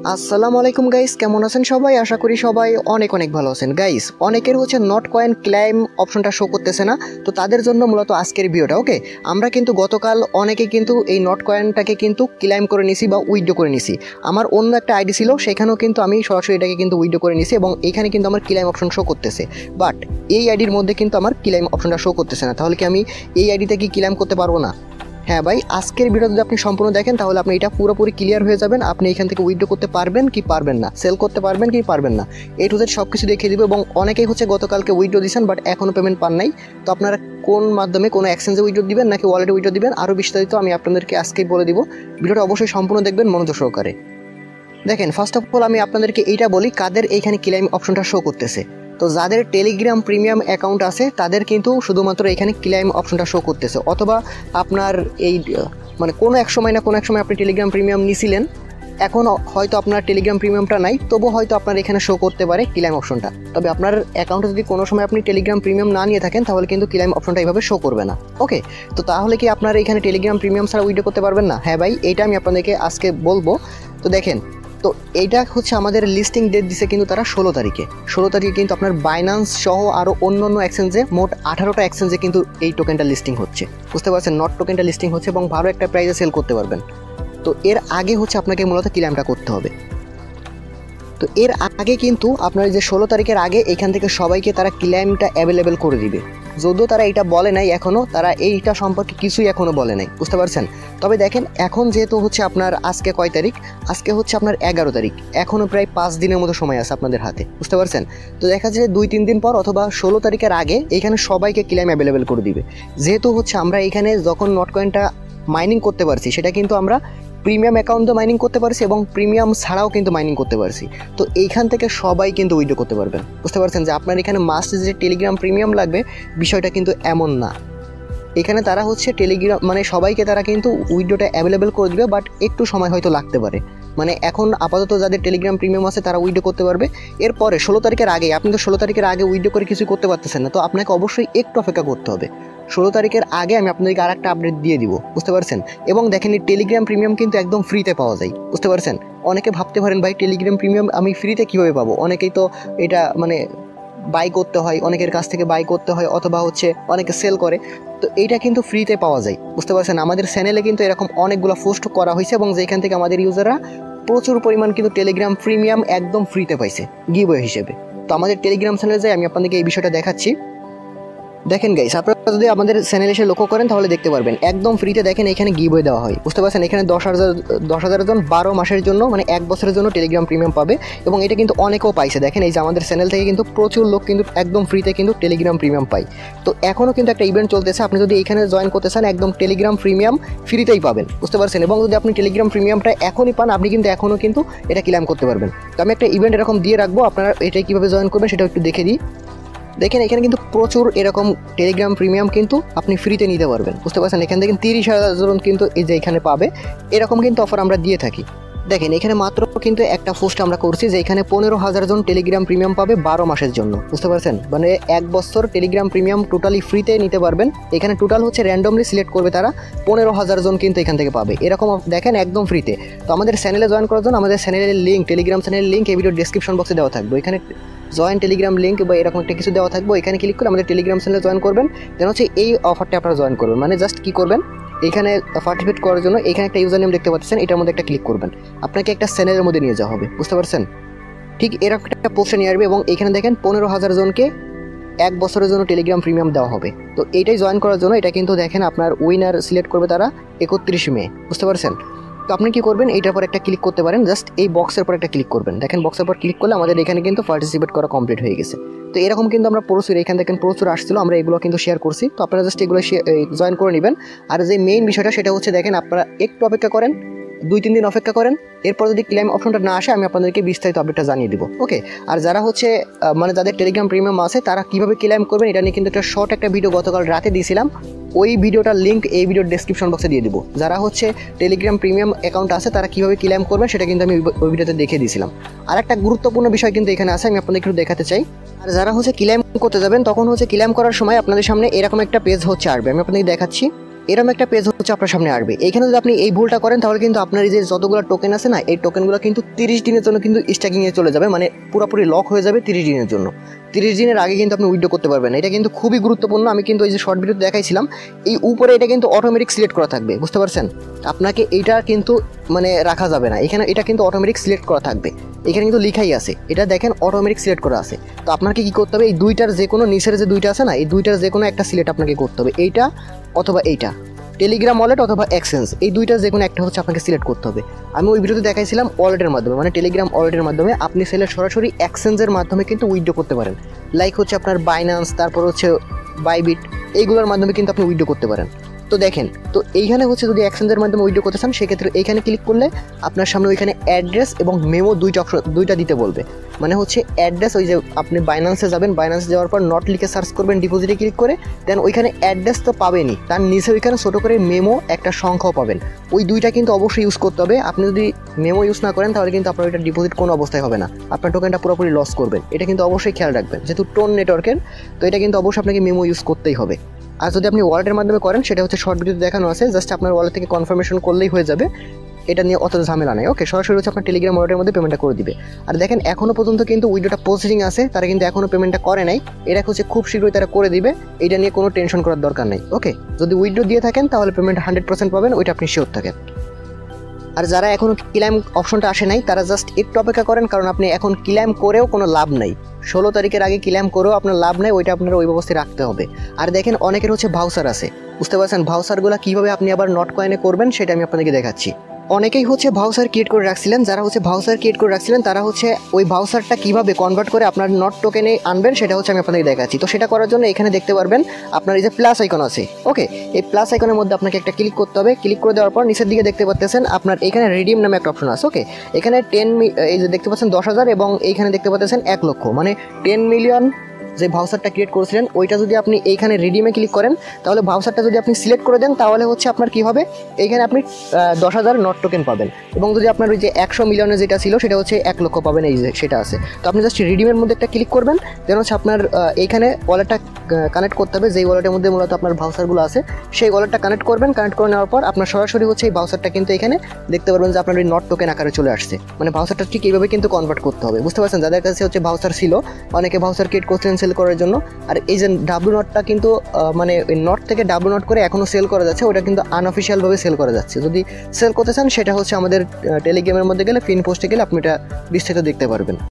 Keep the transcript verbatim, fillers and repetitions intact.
আসসালামু আলাইকুম গাইস, কেমন আছেন সবাই? আশা করি সবাই অনেক অনেক ভালো আছেন। গাইস, অনেকের হচ্ছে নট কয়েন ক্লাইম অপশনটা শো করতেছে না, তো তাদের জন্য মূলত আজকের ভিডিওটা। ওকে, আমরা কিন্তু গতকাল অনেকে কিন্তু এই নট কয়েনটাকে কিন্তু ক্লাইম করে নিছি বা উইথড্র করে নিছি। আমার অন্য একটা আইডি ছিল, সেখানেও কিন্তু আমি সরাসরি এটাকে কিন্তু উইথড্র করে নিছি এবং এখানে কিন্তু আমার ক্লাইম অপশন শো করতেছে। বাট এই আইডির মধ্যে কিন্তু আমার ক্লাইম অপশনটা শো করতেছে না। তাহলে কি আমি এই আইডিতে কি ক্লাইম করতে পারবো না? হ্যাঁ ভাই, আজকের ভিডিও যদি আপনি সম্পূর্ণ দেখেন তাহলে আপনি এটা পুরোপুরি ক্লিয়ার হয়ে যাবেন। আপনি এখান থেকে উইথড্র করতে পারবেন কি পারবেন না, সেল করতে পারবেন কি পারবেন না, এ টু জেড সব কিছু দেখিয়ে দিব। এবং অনেকেই হচ্ছে গতকালকে উইথড্র দিয়েছেন বাট এখনও পেমেন্ট পান নাই। তো আপনারা কোন মাধ্যমে, কোনো এক্সচেঞ্জে উইথড্র দিবেন নাকি ওয়ালেটে উইথড্র দিবেন, আরও বিস্তারিত আমি আপনাদেরকে আজকেই বলে দিব। ভিডিওটা অবশ্যই সম্পূর্ণ দেখবেন মনোযোগ সহকারে। দেখেন, ফার্স্ট অফ অল আমি আপনাদেরকে এইটা বলি কাদের এইখানে ক্লেম অপশনটা শো করতেছে। তো যাদের টেলিগ্রাম প্রিমিয়াম অ্যাকাউন্ট আছে তাদের কিন্তু শুধুমাত্র এখানে ক্লেম অপশনটা শো করতেছে, অথবা আপনার এই মানে কোনো এক সময় না কোনো এক সময় আপনি টেলিগ্রাম প্রিমিয়াম নিছিলেন, এখন হয়তো আপনার টেলিগ্রাম প্রিমিয়ামটা নাই, তবু হয়তো আপনার এখানে শো করতে পারে ক্লেম অপশনটা। তবে আপনার অ্যাকাউন্টে যদি কোনো সময় আপনি টেলিগ্রাম প্রিমিয়াম না নিয়ে থাকেন তাহলে কিন্তু ক্লেম অপশনটা এইভাবে শো করবে না। ওকে, তো তাহলে কি আপনারা এখানে টেলিগ্রাম প্রিমিয়াম ছাড়া উইথড্র করতে পারবেন না? হ্যাঁ ভাই, এইটা আমি আপনাদেরকে আজকে বলবো। তো দেখেন, তো এইটা হচ্ছে আমাদের লিস্টিং ডেট দিছে কিন্তু তারা ষোলো তারিখে ষোলো তারিখে কিন্তু আপনার বাইন্যান্স সহ আরও অন্য অন্য এক্সচেঞ্জে মোট আঠারোটা এক্সচেঞ্জে কিন্তু এই টোকেনটা লিস্টিং হচ্ছে। বুঝতে পারছেন, নট টোকেনটা লিস্টিং হচ্ছে এবং ভালো একটা প্রাইসে সেল করতে পারবেন। তো এর আগে হচ্ছে আপনাকে মূলত ক্লেমটা করতে হবে। তো এর আগে কিন্তু আপনার যে ষোলো তারিখের আগে এখান থেকে সবাইকে তারা ক্লেমটা অ্যাভেলেবেল করে দিবে। যদিও তারা এটা বলে নাই এখনও, তারা এইটা সম্পর্কে কিছুই এখনও বলে নাই। বুঝতে পারছেন? তবে দেখেন, এখন যেহেতু হচ্ছে আপনার আজকে কয় তারিখ, আজকে হচ্ছে আপনার এগারো তারিখ, এখনও প্রায় পাঁচ দিনের মতো সময় আছে আপনাদের হাতে। বুঝতে পারছেন? তো দেখা যায় দুই তিন দিন পর অথবা ষোলো তারিখের আগে এখানে সবাইকে ক্লেম অ্যাভেলেবেল করে দিবে। যেহেতু হচ্ছে আমরা এখানে যখন নট কয়েনটা মাইনিং করতে পারছি, সেটা কিন্তু আমরা প্রিমিয়াম অ্যাকাউন্টে মাইনিং করতে পারছি এবং প্রিমিয়াম ছাড়াও কিন্তু মাইনিং করতে পারছি। তো এইখান থেকে সবাই কিন্তু উইথড্র করতে পারবেন। বুঝতে পারছেন যে আপনার এখানে মাস্ট যে টেলিগ্রাম প্রিমিয়াম লাগবে, বিষয়টা কিন্তু এমন না। এখানে তারা হচ্ছে টেলিগ্রাম মানে সবাইকে তারা কিন্তু উইথড্রটা অ্যাভেলেবেল করে দিবে, বাট একটু সময় হয়তো লাগতে পারে। মানে এখন আপাতত যাদের টেলিগ্রাম প্রিমিয়াম আছে তারা উইথড্র করতে পারবে। এরপরে ষোলো তারিখের আগে, আপনি তো ষোলো তারিখের আগে উইথড্র করে কিছু করতে পারতেছেন না, তো আপনাকে অবশ্যই একটু অপেক্ষা করতে হবে। ষোলো তারিখের আগে আমি আপনাদেরকে আর একটা আপডেট দিয়ে দিব। বুঝতে পারছেন? এবং দেখেন, এই টেলিগ্রাম প্রিমিয়াম কিন্তু একদম ফ্রিতে পাওয়া যায়। বুঝতে পারছেন? অনেকে ভাবতে পারেন ভাই টেলিগ্রাম প্রিমিয়াম আমি ফ্রিতে কীভাবে পাবো? অনেকেই তো এটা মানে বাই করতে হয়, অনেকের কাছ থেকে বাই করতে হয়, অথবা হচ্ছে অনেকে সেল করে। তো এইটা কিন্তু ফ্রিতে পাওয়া যায়। বুঝতে পারছেন? আমাদের চ্যানেলে কিন্তু এরকম অনেকগুলো পোস্ট করা হয়েছে এবং যেখান থেকে আমাদের ইউজাররা প্রচুর পরিমাণ কিন্তু টেলিগ্রাম প্রিমিয়াম একদম ফ্রিতে পাইছে গিভওয়ে হিসেবে। তো আমাদের টেলিগ্রাম চ্যানেলে যাই, আমি আপনাদেরকে এই বিষয়টা দেখাচ্ছি। দেখেন গাইস, আপনারা যদি আমাদের চ্যানেলে এসে লক্ষ্য করেন তাহলে দেখতে পারবেন একদম ফ্রিতে দেখেন এখানে গিভওয়ে দেওয়া হয়। বুঝতে পারছেন? এখানে দশ হাজার দশ হাজার জন বারো মাসের জন্য মানে এক বছরের জন্য টেলিগ্রাম প্রিমিয়াম পাবে এবং এটা কিন্তু অনেকেও পাইছে। দেখেন, এই যে আমাদের চ্যানেল থেকে কিন্তু প্রচুর লোক কিন্তু একদম ফ্রিতে কিন্তু টেলিগ্রাম প্রিমিয়াম পায়। তো এখনও কিন্তু একটা ইভেন্ট চলতেছে, আপনি যদি এখানে জয়েন করতে চান একদম টেলিগ্রাম প্রিমিয়াম ফ্রিতেই পাবেন। বুঝতে পারছেন? এবং যদি আপনি টেলিগ্রাম প্রিমিয়ামটা এখনই পান, আপনি কিন্তু এখনও কিন্তু এটা ক্লেম করতে পারবেন। তো আমি একটা ইভেন্ট এরকম দিয়ে রাখবো, আপনারা এটাই কীভাবে জয়েন করবেন সেটা একটু দেখে দিই। দেখেন, এখানে কিন্তু প্রচুর এরকম টেলিগ্রাম প্রিমিয়াম কিন্তু আপনি ফ্রিতে নিতে পারবেন। বুঝতে পারছেন? এখান থেকে তিরিশ হাজার জন কিন্তু এই যে এখানে পাবে, এরকম কিন্তু অফার আমরা দিয়ে থাকি। দেখেন, এখানে মাত্র কিন্তু একটা পোস্ট আমরা করছি যে এখানে পনেরো হাজার জন টেলিগ্রাম প্রিমিয়াম পাবে বারো মাসের জন্য। বুঝতে পারছেন? মানে এক বছর টেলিগ্রাম প্রিমিয়াম টোটালি ফ্রিতে নিতে পারবেন। এখানে টোটাল হচ্ছে র্যান্ডমলি সিলেক্ট করবে তারা, পনেরো হাজার জন কিন্তু এখান থেকে পাবে এরকম। দেখেন, একদম ফ্রিতে। তো আমাদের চ্যানেলে জয়েন করার জন্য আমাদের চ্যানেলের লিঙ্ক, টেলিগ্রাম চ্যানেলের লিঙ্ক এই ভিডিও ডিসক্রিপশন বক্সে দেওয়া থাকবে। এখানে জয়েন টেলিগ্রাম লিঙ্ক বা এরকম একটা কিছু দেওয়া থাকবে, এখানে ক্লিক করে আমাদের টেলিগ্রাম চ্যানেলে জয়েন করবেন। দেন হচ্ছে এই অফারটা আপনারা জয়েন করবেন। মানে জাস্ট কী করবেন, এখানে পার্টিসিপেট করার জন্য এখানে একটা ইউজার নেম দেখতে পাচ্ছেন, এটার মধ্যে একটা ক্লিক করবেন, আপনাকে একটা চ্যানেলের মধ্যে নিয়ে যাওয়া হবে। বুঝতে পারছেন? ঠিক এরকম একটা পোস্টে নিয়ে আসবে এবং এখানে দেখেন পনেরো হাজার জনকে এক বছরের জন্য টেলিগ্রাম প্রিমিয়াম দেওয়া হবে। তো এইটাই জয়েন করার জন্য এটা কিন্তু দেখেন আপনার উইনার সিলেক্ট করবে তারা একত্রিশ মে। বুঝতে পারছেন? তো আপনি কী করবেন, এইটার পর একটা ক্লিক করতে পারেন, জাস্ট এই বক্সের পর একটা ক্লিক করবেন। দেখেন, বক্সের পর ক্লিক করলে আমাদের এখানে কিন্তু পার্টিসিপেট করা কমপ্লিট হয়ে গেছে। তো এরকম কিন্তু আমরা প্রচুর এখান থেকে প্রচুর আসছিল, আমরা এগুলো কিন্তু শেয়ার করছি। তো আপনারা জাস্ট এগুলো জয়েন করে নেবেন। আর যে মেইন বিষয়টা সেটা হচ্ছে, দেখেন আপনারা একটু অপেক্ষা করেন, দুই তিন দিন অপেক্ষা করেন, এরপর যদি ক্লেম অপশনটা না আসে আমি আপনাদেরকে বিস্তারিত আপডেটটা জানিয়ে দিব। ওকে, আর যারা হচ্ছে মানে যাদের টেলিগ্রাম প্রিমিয়াম আছে তারা কীভাবে ক্লেম করবেন এটা নিয়ে কিন্তু একটা শর্ট একটা ভিডিও গতকাল রাতে দিয়েছিলাম, ওই ভিডিওটার লিঙ্ক এই ভিডিওর ডেসক্রিপশন বক্সে দিয়ে দিব। যারা হচ্ছে টেলিগ্রাম প্রিমিয়াম অ্যাকাউন্ট আছে তারা কীভাবে ক্লেম করবেন সেটা কিন্তু আমি ওই ভিডিওতে দেখিয়ে দিয়েছিলাম। আর একটা গুরুত্বপূর্ণ বিষয় কিন্তু এখানে আছে, আমি আপনাদের একটু দেখাতে চাই। আর যারা হচ্ছে ক্লেম করতে যাবেন তখন হচ্ছে ক্লেম করার সময় আপনাদের সামনে এরকম একটা পেজ হচ্ছে আসবে, আমি আপনাদের দেখাচ্ছি। এরকম একটা পেজ হচ্ছে আপনার সামনে আসবে। এখানে যদি আপনি এই ভুলটা করেন তাহলে কিন্তু আপনার এই যে যতগুলো টোকেন আছে না, এই টোকেনগুলো কিন্তু তিরিশ দিনের জন্য কিন্তু স্ট্যাকিংয়ে চলে যাবে, মানে পুরোপুরি লক হয়ে যাবে তিরিশ দিনের জন্য। তিরিশ দিনের আগে কিন্তু আপনি উইথড্র করতে পারবেন না। এটা কিন্তু খুবই গুরুত্বপূর্ণ। আমি কিন্তু এই যে শর্ট ভিডিও দেখাইছিলাম, এই উপরে এটা কিন্তু অটোমেটিক সিলেক্ট করা থাকবে, বুঝতে পারছেন? আপনাকে এইটা কিন্তু মানে রাখা যাবে না, এখানে এটা কিন্তু অটোমেটিক সিলেক্ট করা থাকবে। এখানে কিন্তু লিখাই আছে, এটা দেখেন অটোমেটিক সিলেক্ট করা আছে। তো আপনাকে কি করতে হবে, এই দুইটার যে কোনো নিচের যে দুইটা আছে না, এই দুইটার যে কোনো একটা সিলেক্ট আপনাকে করতে হবে, এইটা অথবা এইটা, টেলিগ্রাম ওয়ালেট অথবা এক্সচেঞ্জ, এই দুইটা যে কোনো একটা হচ্ছে আপনাকে সিলেক্ট করতে হবে। আমি ওই ভিডিওতে দেখাইছিলাম ওয়ালেটের মাধ্যমে, মানে টেলিগ্রাম ওয়ালেটের মাধ্যমে আপনি সেলে সরাসরি এক্সচেঞ্জের মাধ্যমে কিন্তু উইথড্র করতে পারেন। লাইক হচ্ছে আপনার বাইন্যান্স, তারপর হচ্ছে বাইবিট, এইগুলোর মাধ্যমে কিন্তু আপনি উইথড্র করতে পারেন। তো দেখেন, তো এইখানে হচ্ছে যদি এক্সচেঞ্জের মাধ্যমে উইথড্র করতে চান সেক্ষেত্রে এইখানে ক্লিক করলে আপনার সামনে ওইখানে অ্যাড্রেস এবং মেমো দুইটা অপশন দুইটা দিতে বলবে। মানে হচ্ছে অ্যাড্রেস, ওই যে আপনি বাইন্যান্সে যাবেন, বাইন্যান্সে যাওয়ার পর নট লিখে সার্চ করবেন ডিপোজিটে ক্লিক করে, দেন ওইখানে অ্যাড্রেস তো পাবেনই, তার নিচে ওইখানে ছোটো করে মেমো একটা সংখ্যাও পাবেন। ওই দুইটা কিন্তু অবশ্যই ইউজ করতে হবে। আপনি যদি মেমো ইউজ না করেন তাহলে কিন্তু আপনার ওইটা ডিপোজিট কোনো অবস্থায় হবে না, আপনার টোকেনটা পুরোপুরি লস করবেন। এটা কিন্তু অবশ্যই খেয়াল রাখবেন, যেহেতু টোন নেটওয়ার্কের, তো এটা কিন্তু অবশ্যই আপনাকে মেমো ইউজ করতেই হবে। আর যদি আপনি ওয়ালেটের মাধ্যমে করেন সেটা হচ্ছে শর্ট ভিডিওতে দেখানো আছে, জাস্ট আপনার ওয়ালেট থেকে কনফার্মেশন করলেই হয়ে যাবে, এটা নিয়ে অত ঝামেলা নেই। ওকে, সরাসরি হচ্ছে আপনার টেলিগ্রাম ওয়ালেটের মধ্যে পেমেন্টটা করে দিবে। আর দেখেন এখনও পর্যন্ত কিন্তু উইড্রোটা প্রসেসিং আছে, তারা কিন্তু এখনও পেমেন্টটা করে নাই। এটা হচ্ছে খুব শীঘ্রই তারা করে দিবে, এটা নিয়ে কোনো টেনশন করার দরকার নেই। ওকে, যদি উইড্রো দিয়ে থাকেন তাহলে পেমেন্ট হান্ড্রেড পার্সেন্ট পাবেন, ওইটা আপনি শিওর থাকেন। আর যারা এখনও ক্লেম অপশনটা আসে নাই তারা জাস্ট একটু অপেক্ষা করেন, কারণ আপনি এখন ক্লেম করেও কোনো লাভ নাই। ষোলো তারিখের আগে ক্লেম করেও আপনার লাভ নেই, ওইটা আপনার ওই ব্যবস্থায় রাখতে হবে। আর দেখেন অনেকের হচ্ছে ভাউচার আছে, বুঝতে পারছেন? ভাউচারগুলো কীভাবে আপনি আবার নট কয়েনে করবেন সেটা আমি আপনাদেরকে দেখাচ্ছি। অনেকেই হচ্ছে ভাউচার ক্রিয়েট করে রাখছিলেন, যারা হচ্ছে ভাউচার ক্রিয়েট করে রাখছিলেন তারা হচ্ছে ওই ভাউচারটা কীভাবে কনভার্ট করে আপনার নট টোকেনে আনবেন সেটা হচ্ছে আমি আপনাদেরকে দেখাচ্ছি। তো সেটা করার জন্য এখানে দেখতে পারবেন আপনার এই যে প্লাস আইকন আছে। ওকে, এই প্লাস আইকনের মধ্যে আপনাকে একটা ক্লিক করতে হবে। ক্লিক করে দেওয়ার পর নিচের দিকে দেখতে পাচ্ছেন আপনার এখানে রিডিম নামে একটা অপশন আছে। ওকে, এখানে টেন এই যে দেখতে পাচ্ছেন দশ হাজার এবং এইখানে দেখতে পাচ্ছেন এক লক্ষ, মানে টেন মিলিয়ন যে ভাউচারটা ক্রিয়েট করেছিলেন ওইটা যদি আপনি এইখানে রিডিমে ক্লিক করেন, তাহলে ভাউচারটা যদি আপনি সিলেক্ট করে দেন তাহলে হচ্ছে আপনার কী হবে, এইখানে আপনি দশ হাজার নট টোকেন পাবেন। এবং যদি আপনার ওই যে একশো মিলিয়নের যেটা ছিল সেটা হচ্ছে এক লক্ষ পাবেন, এই যে সেটা আছে। তো আপনি জাস্ট রিডিমের মধ্যে একটা ক্লিক করবেন, দেন হচ্ছে আপনার এইখানে ওয়ালেটটা কানেক্ট করতে হবে, যেই ওয়ালেটের মধ্যে মূলত আপনার ভাউচারগুলো আছে সেই ওয়ালেটটা কানেক্ট করবেন। কানেক্ট করে নেওয়ার পর আপনার সরাসরি হচ্ছে এই ভাউচারটা কিন্তু এখানে দেখতে পারবেন যে আপনার ওই নট টোকেন আকারে চলে আসছে। মানে ভাউচারটা ঠিক এইভাবে কিন্তু কনভার্ট করতে হবে, বুঝতে পারছেন? যাদের কাছে হচ্ছে ভাউচার ছিল, অনেকে ভাউচার ক্রিয়েট করছিলেন সেল করার জন্য। আর এই যে ডাব্লু নটটা কিন্তু মানে ওই নট থেকে ডাব্লু নট করে এখনও সেল করা যাচ্ছে, ওটা কিন্তু আনঅফিসিয়ালভাবে সেল করা যাচ্ছে। যদি সেল করতে চান সেটা হচ্ছে আমাদের টেলিগ্রামের মধ্যে গেলে, ফিন পোস্টে গেলে আপনি এটা বিস্তারিত দেখতে পারবেন।